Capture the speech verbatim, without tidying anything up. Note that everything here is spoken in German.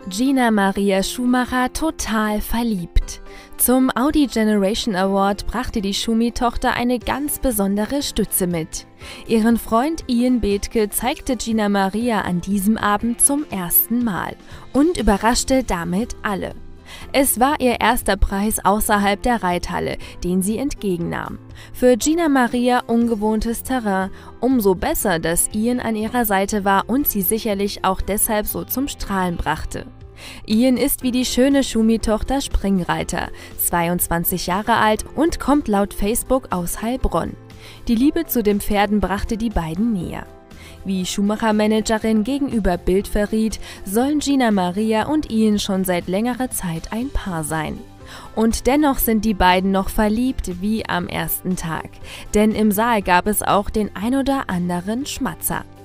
Gina Maria Schumacher total verliebt. Zum Audi Generation Award brachte die Schumi-Tochter eine ganz besondere Stütze mit. Ihren Freund Ian Bethke zeigte Gina Maria an diesem Abend zum ersten Mal und überraschte damit alle. Es war ihr erster Preis außerhalb der Reithalle, den sie entgegennahm. Für Gina Maria ungewohntes Terrain, umso besser, dass Ian an ihrer Seite war und sie sicherlich auch deshalb so zum Strahlen brachte. Ian ist wie die schöne Schumi-Tochter Springreiter, zweiundzwanzig Jahre alt und kommt laut Facebook aus Heilbronn. Die Liebe zu den Pferden brachte die beiden näher. Wie Schumacher-Managerin gegenüber Bild verriet, sollen Gina Maria und Ian schon seit längerer Zeit ein Paar sein. Und dennoch sind die beiden noch verliebt wie am ersten Tag. Denn im Saal gab es auch den ein oder anderen Schmatzer.